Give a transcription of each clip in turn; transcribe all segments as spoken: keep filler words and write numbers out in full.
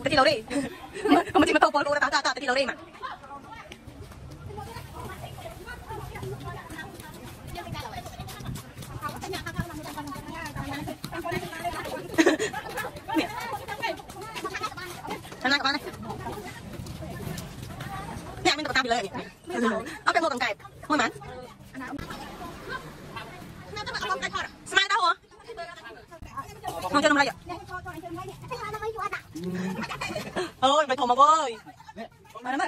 Tadi lori. Kamu cuma tahu pol kau tak tak tadi lori mah. Sana ke mana? Ni minta pertama bila ni. Apa mau tangkai? Mau mana? Semang tahu ah? Mau chơi Melayu? Ôi, mày thùng mà ơi. Mày nắm ơi.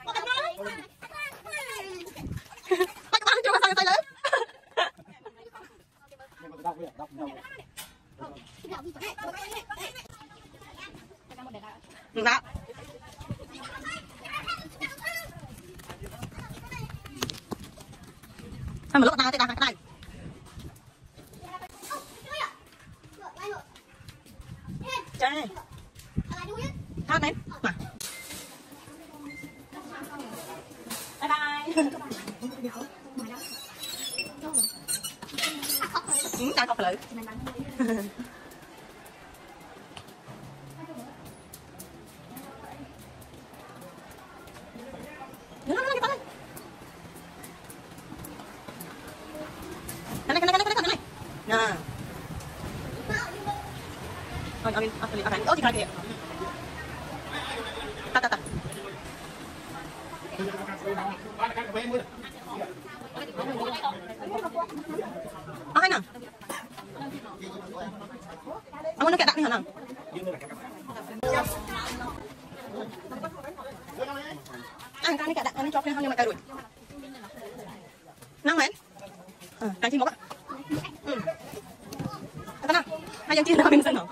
Mày có ăn chưa mà sao tay lớn? Đó. Sao mà lúc nào tay đang cái này? Chơi. Hát đấy. Bye bye. Ừ, tao có phải Nó nó nó cái này. Cái này cái này cái này cái này. Nè. Thôi, amin, amin, amin. Oh, dikira kaya. Tak, tak, tak. Okay na. Ang ano kaya tak ni hanang? Ang kani kaya tak kani chọc ni hang ni mai kai rồi. Nang men? Ờ, cái chim bốc á. Ừ. Cái nào? Hai yang chia ra bên sân hả?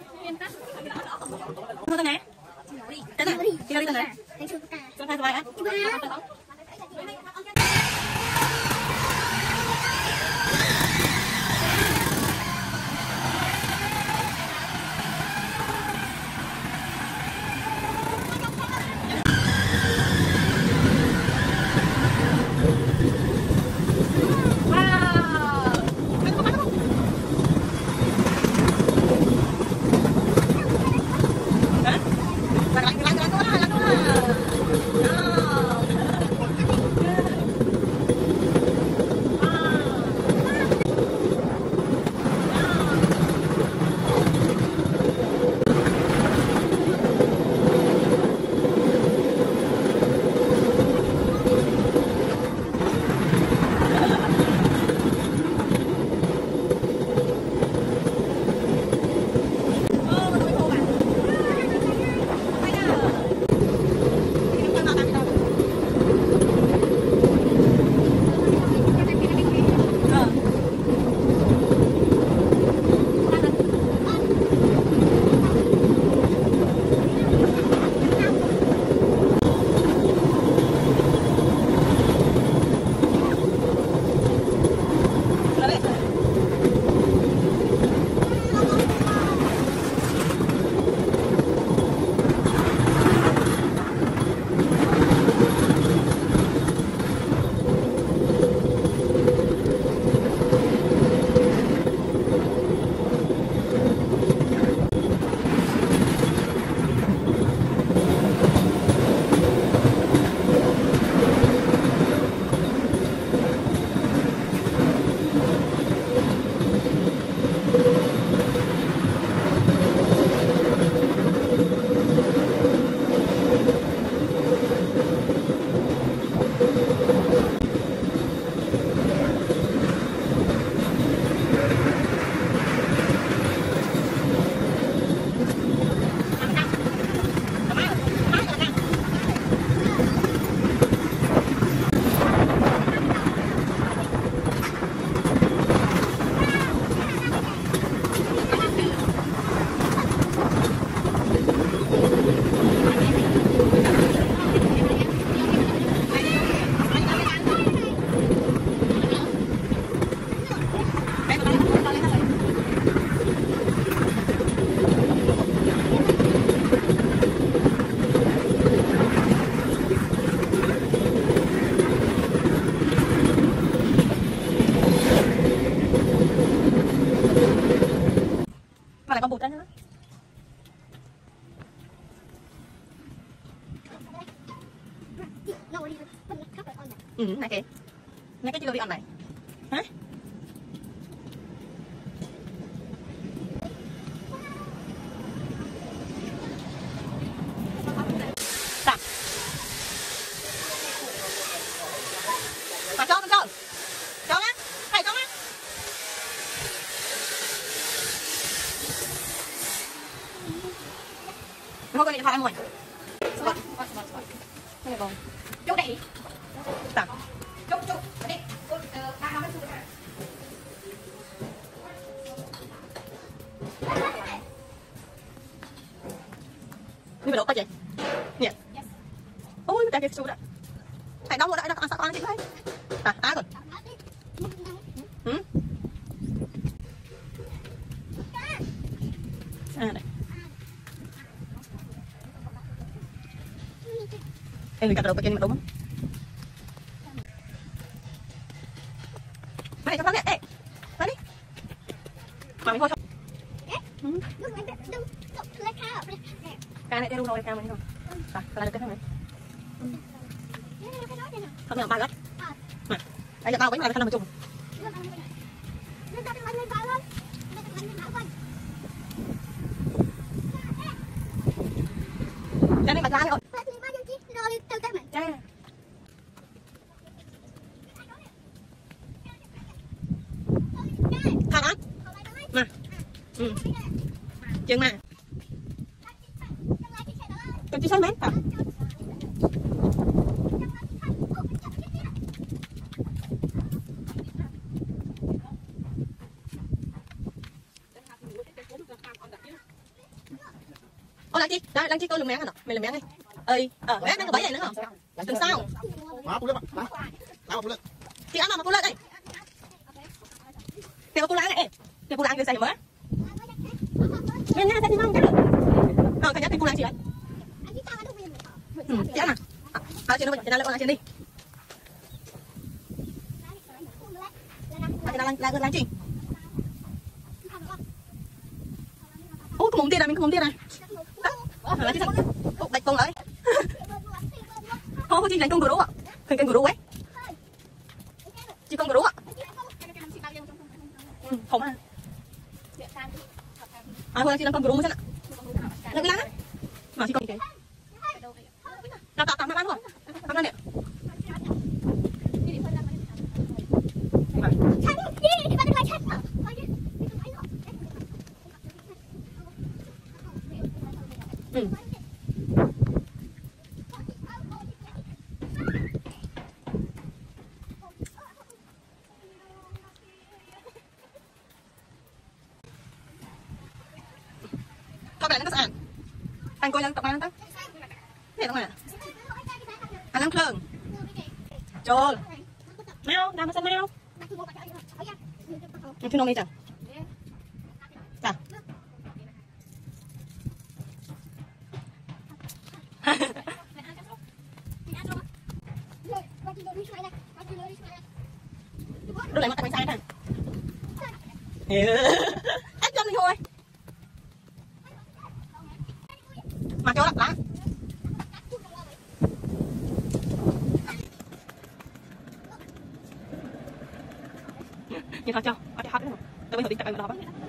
Mua tên này? Tên này? Chị đi tên này? Tên hai bài á? Hả? Lăn lăn lăn lăn lăn lăn lăn. Ừ, này kìa. Này cái chưa bị ăn này. Hả? Tặng. Mà cho con cho. Cho á. Thầy cho á. Không có điện thoại ăn rồi. Vâng, vâng, vâng, vâng. Đây rồi. Chỗ này đi. Tặng. Chỗ chỗ đây. Cô ờ ba năm mươi này. Đi vào đâu vậy? Nè. Ôi, cái cái số đó. Phải đóng rồi đã, ăn sao ăn chị thấy. À, á rồi. Ừ. À này. Em mình cắt đầu cái chân mà đúng không? Mày cho con nè, ê. Nói đi. Mà mình thôi không? Ừ. Cái này đeo rồi, cái này không? À, cái này được cái này. Không nhận ba gấp. Này. Đây là bao bánh này nó chung. Đây này bạch lá rồi. Thằng á. Mà. Ừ. Chừng mà. Cần chị xem mét à? Ô Lan Chi, đây Lan Chi coi lùm mén hả? Mày lùm mén đi. Ơi, ờ, mét nó có bảy này nữa không? Đừng sao? Má phụ lên bạn. Má phụ lên. Chị ăn mà phụ lên đây. Tiểu phụ lang này, tiểu phụ lang cái gì mới? Nghe nghe thấy không? Ờ, cái nhát tiểu phụ lang chị ấy. Ừ, chị ăn à? À, chị nó chị nó lại con Lan Chi đi. À, chị nó Lan Lan Lan Chi. Ôi, có mồm tiền này, mình có mồm tiền này. Là chị sao? Đạch công lại. Thôi, chị đánh công đồ đủ ạ. Hình canh đồ đủ ấy. Chị công đồ đủ ạ. Ừ, không à. À, thôi chị đang công đồ đủ mới xem ạ. Là cái lá. Mà chị công cái. Nào tạo tạo nó bán rồi. Tạo ra nè. Ừ. Thôi cái này nó có sẵn. Anh coi lên tập ăn tao. Này tao mà. Anh ăn khương. Trời. Mau, làm sao mau. Thứ nông đi chẳng. Chà. Đưa lại mặt tay sai này. Ép chân đi thôi. Mà cho lắm lá. Nhìn thôi cho, có thể hot nữa. Tôi bây giờ đi tập anh đó.